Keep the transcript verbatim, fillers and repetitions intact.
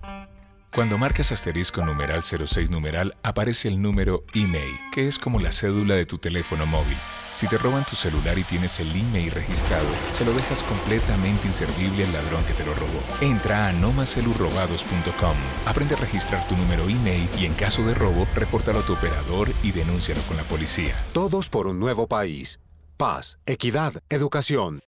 Cuando marcas asterisco numeral cero seis numeral, aparece el número email, que es como la cédula de tu teléfono móvil. Si te roban tu celular y tienes el email registrado, se lo dejas completamente inservible al ladrón que te lo robó. Entra a no más celu robados punto com, aprende a registrar tu número email y en caso de robo, repórtalo a tu operador y denúncialo con la policía. Todos por un nuevo país. Paz, equidad, educación.